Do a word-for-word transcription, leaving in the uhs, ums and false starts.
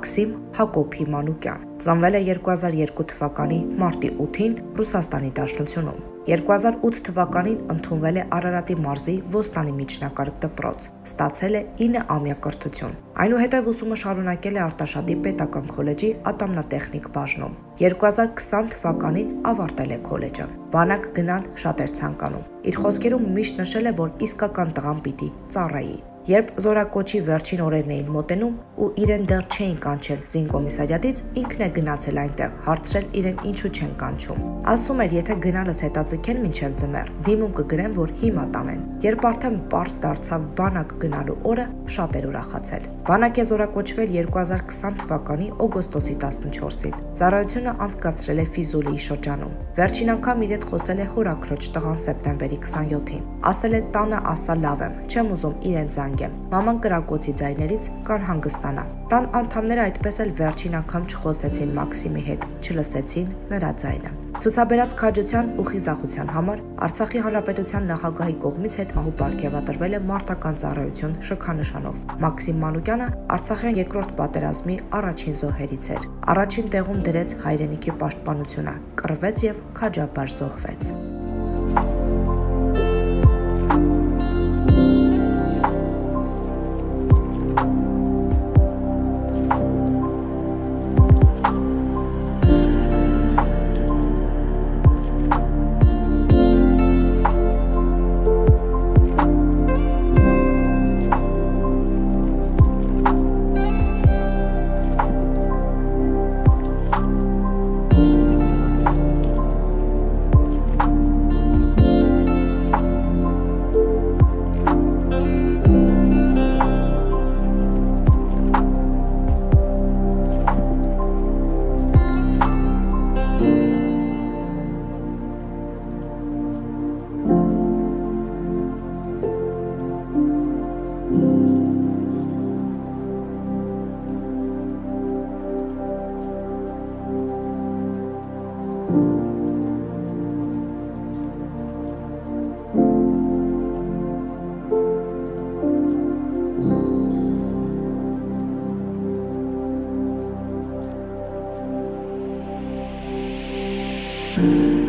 Մաքսիմ Մանուկյան, ծնվել է երկու հազար երկու թվականի մարտի ութին Ռուսաստանի Դաշնությունում։ երկու հազար ութ թվականին ընդունվել է Արարատի մարզի Ոստանի միջնակարգ դպրոց, ստացել է ինը ամյա կրթություն։ Այնուհետև ուսումը շարունակել է Արտաշատի պետական քոլեջի ատամնատեխնիկ բաժնում։ երկու հազար քսան թվականին ավարտել է քոլեջը։ Բանակ գնալ շատ էր ցանկանում։ Իր խոսքերում միշտ նշել է, որ իսկական տղան պիտի ծառայի։ Երբ զորակոչի վերջին օրերն էին մոտենում ու իրեն դեռ չէին կանչել զինկոմիսարիատից, ինքն է գնացել այնտեղ, հարցրել իրեն ինչու չեն կանչում։ Ասում էր, եթե գնալս հետաձգեն մինչև ձմեռ, դիմում կգրեն, որ հիմա տանեն։ Երբ արդեն պարզ դարձավ բանակ գնալու օրը, շատ էր ուրախացել։ Բանակ է զորակոչվել երկու հազար քսան թվականի օգոստոսի տասնչորսին։ Ծառայությունը անցկացրել է Ֆիզուլիի շրջանում։ Վերջին անգամ իր հետ խոսել է հորաքրոջ տղան սեպտեմբերի քսանյոթին։ Ասել է տանը ասա լավ եմ, չեմ ուզում իրեն զանգեմ։ Մաման կրակոցի ձայներից կանհանգստանա։ Տան անդամները այդպես էլ վերջին անգամ չխոսեցին Մաքսիմի հետ, չլսեցին նրա ձայնը։ Ցուցաբերած քաջության ու խիզախության համար Արցախի Հանրապետության նախագահի կողմից հետմահու պարգևատրվել է մարտական ծառայություն շքանշանով։ Մաքսիմ Մանուկյանը Արցախյան երկրորդ պատերազմի առաջին զոհերից էր։ Առաջին տեղում դրեց հայրենիքի պաշտպանությունը, կռվեց եւ քաջաբար զոհվեց։ Mm-hmm.